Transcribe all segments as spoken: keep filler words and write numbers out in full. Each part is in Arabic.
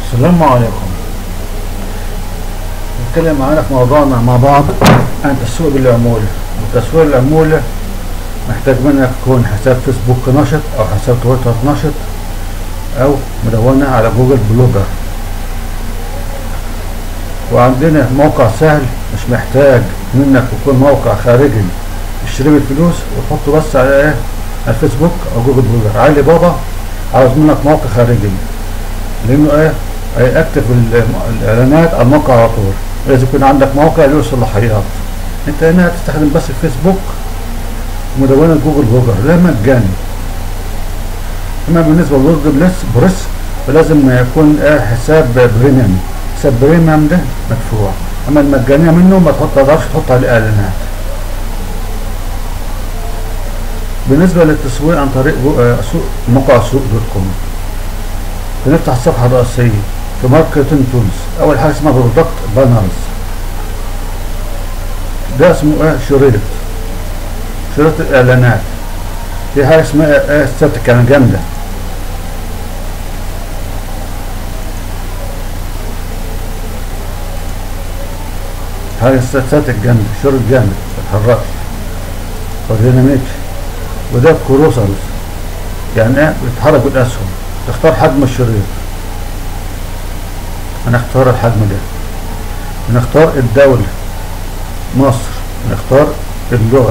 السلام عليكم. نتكلم معانا في موضوعنا مع بعض عن تسويق العمولة. وتسويق العمولة محتاج منك يكون حساب فيسبوك نشط أو حساب تويتر نشط أو مدونة على جوجل بلوجر. وعندنا موقع سهل مش محتاج منك يكون موقع خارجي تشتري بالفلوس وتحطه بس على ايه على الفيسبوك أو جوجل بلوجر. علي بابا عاوز منك موقع خارجي لأنه ايه هيأكتف الإعلانات على الموقع على طول. لازم يكون عندك موقع له صلاحيات. انت هنا هتستخدم بس الفيسبوك ومدونة جوجل بلوجر، لا مجاني. اما بالنسبة للورد بريس فلازم يكون اه حساب بريميوم. حساب بريميوم ده مدفوع، اما المجانية منه ما تقدرش تحط عليه اعلانات. بالنسبة للتسويق عن طريق سوق موقع سوق دوت كوم، بنفتح الصفحة الرئيسية في ماركتنج تولز. أول حاجة اسمها برودكت بانرز، ده اسمه ايه شريط شريط الإعلانات. في حاجة اسمها ايه ستاتيك يعني جامدة. حاجة ستاتيك جامدة، شريط جامد متتحركش وديناميكي. وده كروسرز يعني ايه بيتحرك بالأسهم. تختار حجم الشريط، هنختار الحجم ده. نختار الدولة مصر، نختار اللغة،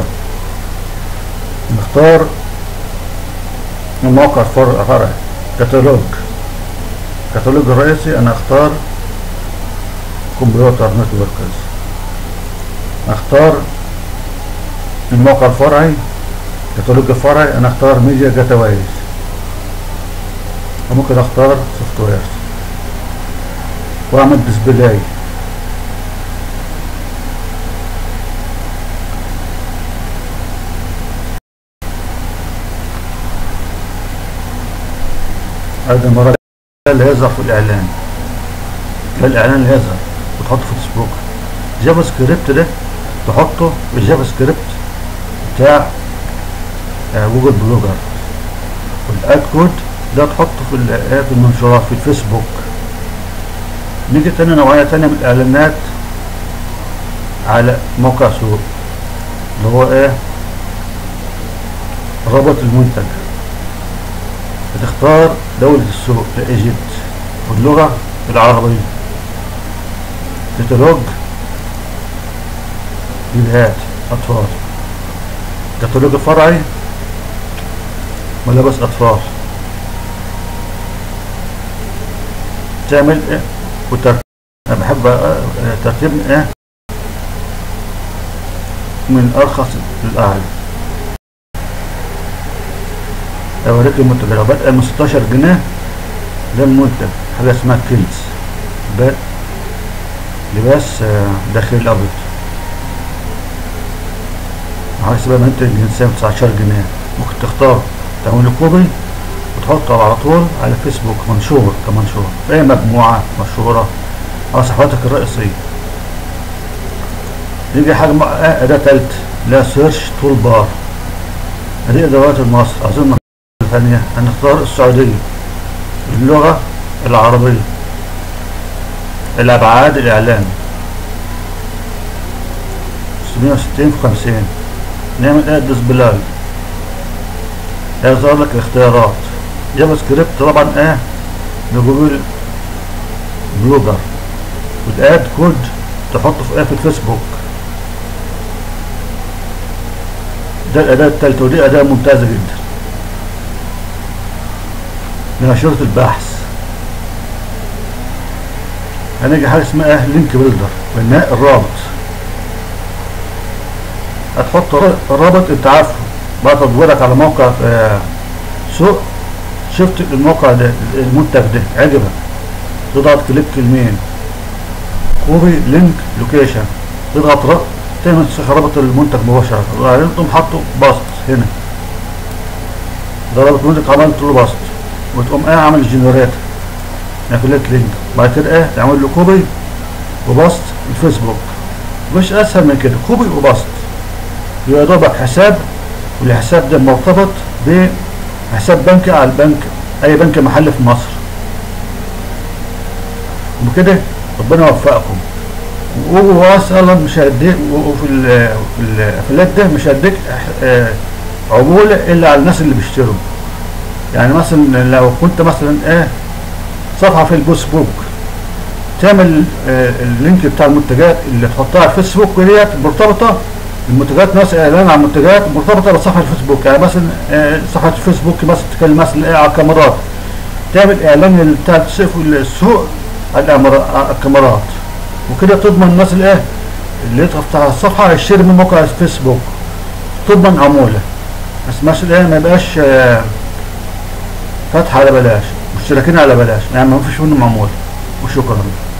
نختار الموقع الفرعي كتالوج. كتالوج الرئيسي انا اختار كمبيوتر نتوركز. اختار الموقع الفرعي كتالوج الفرعي انا اختار ميديا جاتاويز، وممكن اختار سوفت وير واعمل ديسبلاي. هذا المرة اللي هيظهر في الاعلان، ده الاعلان اللي هيظهر وتحطه في فيسبوك. جافا سكريبت ده تحطه في الجافا سكريبت بتاع جوجل بلوجر. والاد كود ده تحطه في في المنشورات في الفيسبوك. نيجي تاني نوعية تانية من الإعلانات على موقع سوق اللي هو ايه رابط المنتج. بتختار دولة السوق لإيجيبت واللغة العربية. كتالوج فيديوهات أطفال. كتالوج الفرعي ملابس أطفال. تعمل ايه وترتيب. انا بحب ترتيب ايه من ارخص للاعلى. اوريك المنتج لو بدأ من ستاشر جنيه. ده المنتج حاجه اسمها كيلز، لباس داخلي الابيض. عايز بقى منتج الجنسيه تسعتاشر جنيه. ممكن تختار تعمل كوبي وتحطه على طول على فيسبوك منشور كمنشور في اي مجموعة مشهورة على صفحاتك الرئيسية. يجي حاجة أداة تالتة لا سيرش تول بار. هذه أدوات مصر. أظن ثانية هنختار السعودية، اللغة العربية، الأبعاد الإعلان ستمية وستين في خمسين. نعمل ايه ديسبلاي، هيظهر لك الاختيارات. جافا سكريبت طبعا ايه لجوجل بلوجر. والاد كود تحطه في ايه في الفيسبوك. ده الاداة التالتة، ودي اداة ممتازة جدا لنشرة البحث. هنيجي حاجة اسمها ايه لينك بيلدر، بناء الرابط. هتحط الرابط انت عارفه بقى تدورك على موقع اه سوق. شفت الموقع ده المنتج ده عجبك، تضغط كليك يمين كوبي لينك لوكيشن، تضغط رابط تعمل رابط المنتج مباشرة. وبعدين تقوم حاطه باست هنا. ده رابط المنتج عملت له باست وتقوم ايه عامل جنريت كليك لينك. بعد كده ايه تعمل له كوبي وباست الفيسبوك. مش اسهل من كده، كوبي وباست. يبقى دوبك حساب، والحساب ده مرتبط بحساب بنكي على البنك، اي بنك محلي في مصر. وبكده ربنا يوفقكم. واصلا مش هيديك، وفي ال- في الافلات ده مش هيديك آه، عمولة الا على الناس اللي بيشتروا. يعني مثلا لو كنت مثلا ايه صفحة في الفيسبوك، تعمل آه، اللينك بتاع المنتجات اللي تحطها على الفيسبوك ديت مرتبطة المنتجات، مثلا اعلان عن منتجات مرتبطة بصفحة الفيسبوك. يعني مثلا آه، صفحة الفيسبوك مثلا تتكلم مثلا ايه على الكاميرات، تعمل اعلان بتاع السوق على الأمر- على الكاميرات، وكده تضمن الناس الايه اللي يفتح الصفحة يشتري من موقع الفيسبوك، تضمن عمولة. بس مثلا ايه ما يبقاش آه، فتح على بلاش، مشتركين على بلاش، يعني ما فيش منهم عمولة. وشكرا.